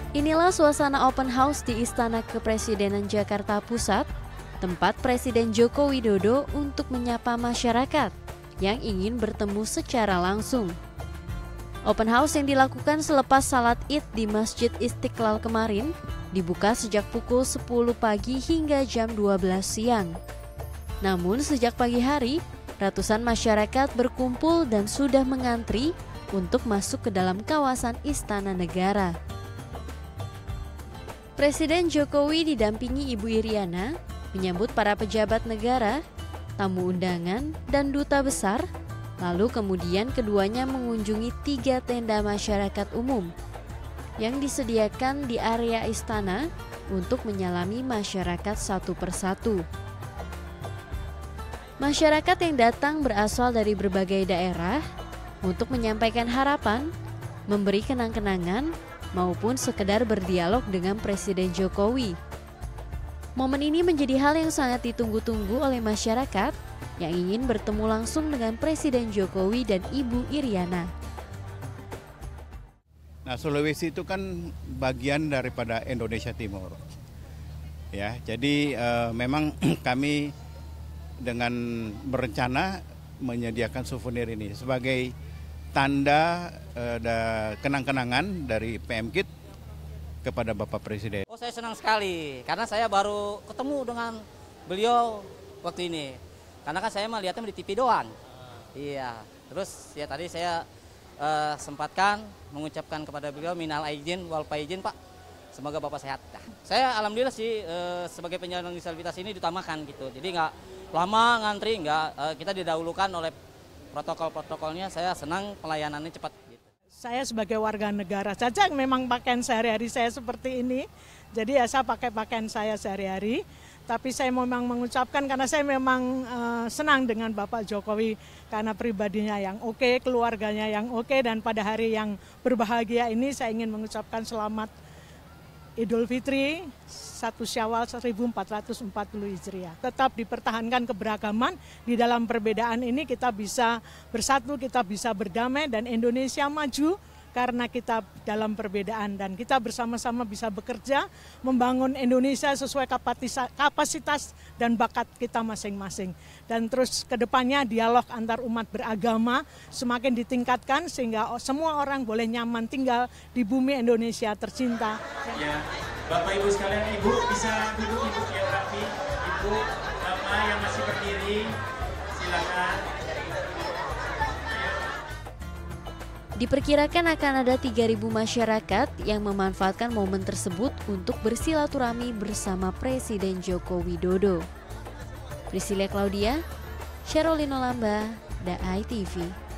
Inilah suasana open house di Istana Kepresidenan Jakarta Pusat, tempat Presiden Joko Widodo untuk menyapa masyarakat yang ingin bertemu secara langsung. Open house yang dilakukan selepas salat Id di Masjid Istiqlal kemarin dibuka sejak pukul 10 pagi hingga jam 12 siang. Namun sejak pagi hari, ratusan masyarakat berkumpul dan sudah mengantri untuk masuk ke dalam kawasan Istana Negara. Presiden Jokowi didampingi Ibu Iriana menyambut para pejabat negara, tamu undangan, dan duta besar. Lalu kemudian keduanya mengunjungi 3 tenda masyarakat umum yang disediakan di area istana untuk menyalami masyarakat satu persatu. Masyarakat yang datang berasal dari berbagai daerah untuk menyampaikan harapan, memberi kenang-kenangan, maupun sekedar berdialog dengan Presiden Jokowi. Momen ini menjadi hal yang sangat ditunggu-tunggu oleh masyarakat yang ingin bertemu langsung dengan Presiden Jokowi dan Ibu Iriana. Nah, Sulawesi itu kan bagian daripada Indonesia Timur. Ya, jadi memang kami dengan berencana menyediakan souvenir ini sebagai tanda kenang-kenangan dari PMKID kepada Bapak Presiden. Oh, saya senang sekali karena saya baru ketemu dengan beliau waktu ini. Karena kan saya melihatnya di TV doang. Iya. Terus ya tadi saya sempatkan mengucapkan kepada beliau minal aidin wal faizin, Pak. Semoga Bapak sehat. Nah, saya alhamdulillah sih sebagai penyandang disabilitas ini diutamakan gitu. Jadi nggak lama ngantri, kita didahulukan oleh protokol-protokolnya. Saya senang pelayanannya cepat. Gitu. Saya sebagai warga negara saja memang pakaian sehari-hari saya seperti ini. Jadi ya saya pakai pakaian saya sehari-hari. Tapi saya memang mengucapkan karena saya memang senang dengan Bapak Jokowi. Karena pribadinya yang oke, keluarganya yang oke. Dan pada hari yang berbahagia ini saya ingin mengucapkan selamat Idul Fitri 1 Syawal 1440 Hijriah. Tetap dipertahankan keberagaman, di dalam perbedaan ini kita bisa bersatu, kita bisa berdamai dan Indonesia maju karena kita dalam perbedaan dan kita bersama-sama bisa bekerja membangun Indonesia sesuai kapasitas dan bakat kita masing-masing. Dan terus ke depannya dialog antar umat beragama semakin ditingkatkan sehingga semua orang boleh nyaman tinggal di bumi Indonesia tercinta. Ya, Bapak Ibu sekalian, Ibu bisa duduk, Ibu yang rapi, Ibu, Bapak yang masih berdiri, silakan. Diperkirakan akan ada 3.000 masyarakat yang memanfaatkan momen tersebut untuk bersilaturahmi bersama Presiden Joko Widodo. Priscilia Claudia, Sherolino Lamba, DAI TV.